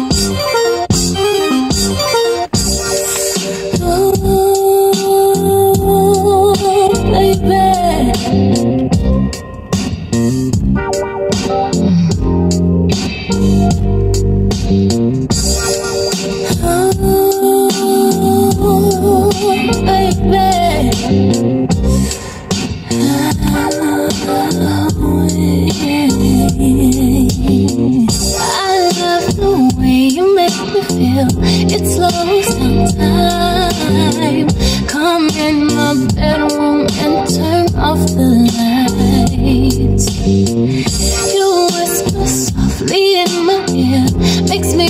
It slows down time. Come in my bedroom and turn off the lights. You whisper softly in my ear, makes me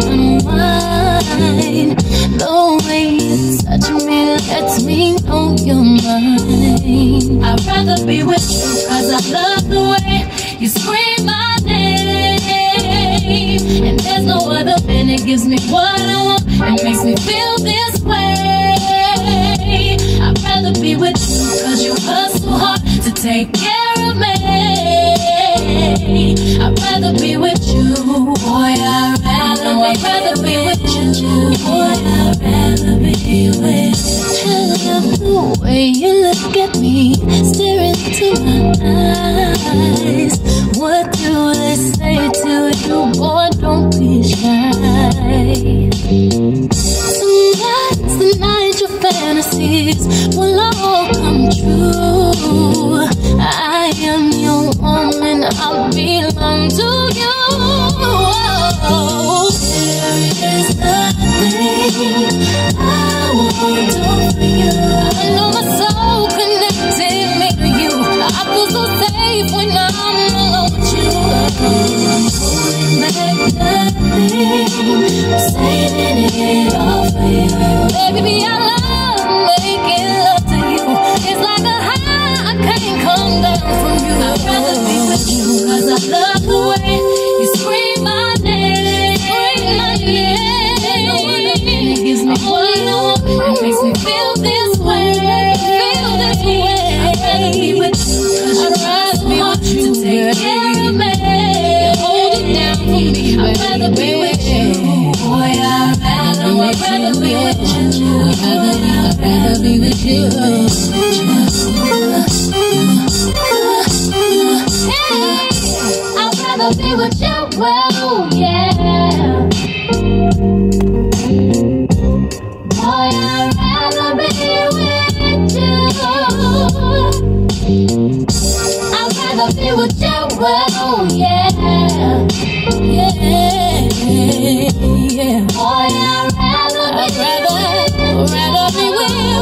unwind. The way you touch me lets me know you're mine. I'd rather be with you, cause I love the way you scream my name. And there's no other man that gives me what I want and makes me feel this way. I'd rather be with you, cause you hustle hard to take care of me. I'd rather be with you, boy, I'd rather be with you, boy, I'd rather be with you. I love the way you look at me, stare into my eyes. What do they say to you, boy, don't be shy. Tonight's the night your fantasies will all come true. I am your woman, I belong to you. There is nothing I won't do for you. I know my soul connected me to you. I feel so safe when I'm alone with you. Back nothing, I'm saving it all for you. Baby, I love making love to you. It's like a high, I can't come down from you. I'd rather be with you, cause I love the way you scream my name. Scream my name. It gives me what I want, it makes me feel this way. Feel this way. I'd rather be with you, cause you try so hard to take care of me. Hold it down for me. I'd rather be with you, boy, I'd rather be with you. I'd rather be with you. I'd rather be with you, well, yeah. Boy, I'd rather be with you. I'd rather be with you, well, yeah. Yeah, yeah. Boy, I'd rather be with you.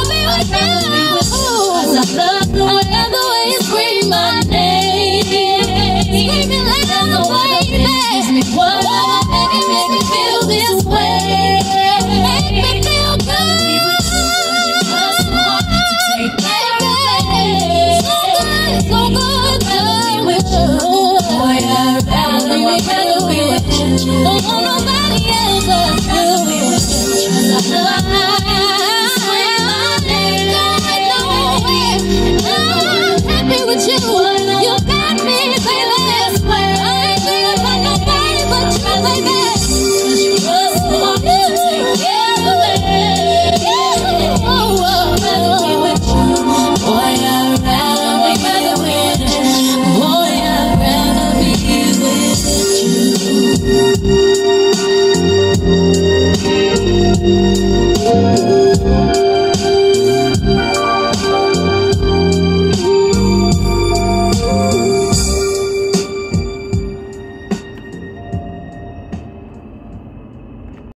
Cause I love the way you scream my name. Screaming like that's the way it gives me what I want, and it makes me feel this way. Make me feel good. Take care of me. So good to be with you. Boy, I'd rather be with you. Don't want nobody else but you.